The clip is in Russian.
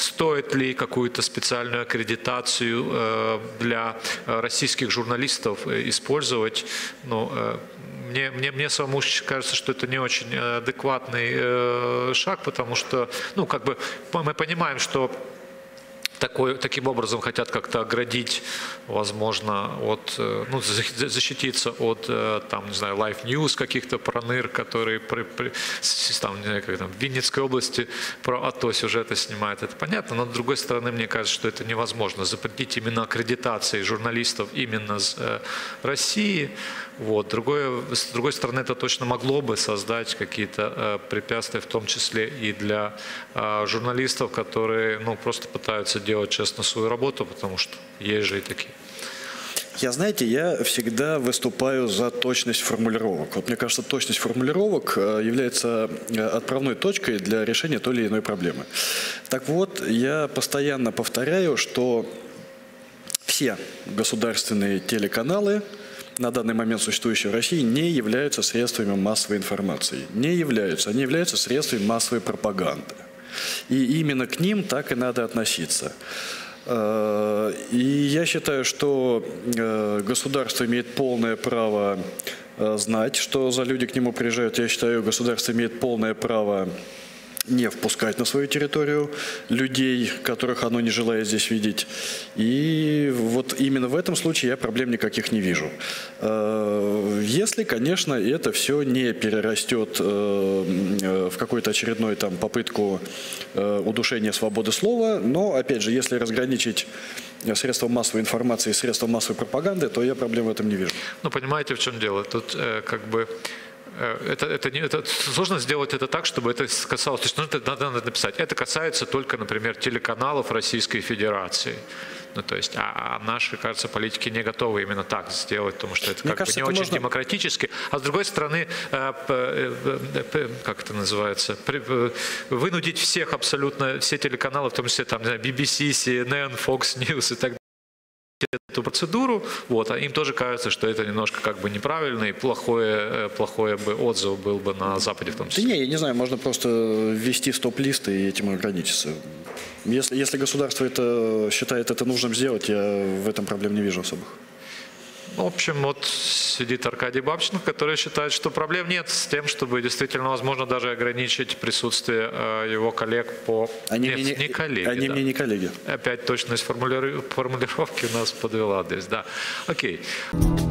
стоит ли какую-то специальную аккредитацию для российских журналистов использовать. Ну, мне самому кажется, что это не очень адекватный шаг, потому что, ну, как бы мы понимаем, что таким образом хотят как-то оградить, возможно, от, ну, защититься от, там, не знаю, Live News каких-то проныр, которые там, не знаю, как там, в Винницкой области про АТО сюжеты снимают. Это понятно, но с другой стороны, мне кажется, что это невозможно. Запретить именно аккредитации журналистов именно с России. Вот. С другой стороны, это точно могло бы создать какие-то препятствия, в том числе и для журналистов, которые, ну, просто пытаются делать честно свою работу, потому что есть же и такие. Знаете, я всегда выступаю за точность формулировок. Вот мне кажется, точность формулировок является отправной точкой для решения той или иной проблемы. Так вот, я постоянно повторяю, что все государственные телеканалы, на данный момент существующие в России, не являются средствами массовой информации. Не являются. Они являются средствами массовой пропаганды. И именно к ним так и надо относиться. И я считаю, что государство имеет полное право знать, что за люди к нему приезжают. Я считаю, государство имеет полное право не впускать на свою территорию людей, которых оно не желает здесь видеть. И вот именно в этом случае я проблем никаких не вижу. Если, конечно, это все не перерастет в какую-то очередную там попытку удушения свободы слова, но, опять же, если разграничить средства массовой информации и средства массовой пропаганды, то я проблем в этом не вижу. Ну, понимаете, в чем дело? Тут как бы... Это сложно сделать это так, чтобы это касалось, то есть надо написать, это касается только, например, телеканалов Российской Федерации. Ну, то есть, а наши, кажется, политики не готовы именно так сделать, потому что это как бы не очень демократически. А с другой стороны, как это называется, вынудить всех абсолютно, все телеканалы, в том числе там, BBC, CNN, Fox News и так далее, эту процедуру, вот, а им тоже кажется, что это немножко как бы неправильно и плохой бы отзыв был бы на Западе в том числе. Да не, я не знаю, можно просто ввести стоп-лист и этим ограничиться. Если государство это считает это нужным сделать, я в этом проблем не вижу особых. В общем, вот сидит Аркадий Бабченко, который считает, что проблем нет с тем, чтобы действительно, возможно, даже ограничить присутствие его коллег по... не коллеги. Они мне не коллеги. Опять точность формулировки у нас подвела здесь, да. Окей.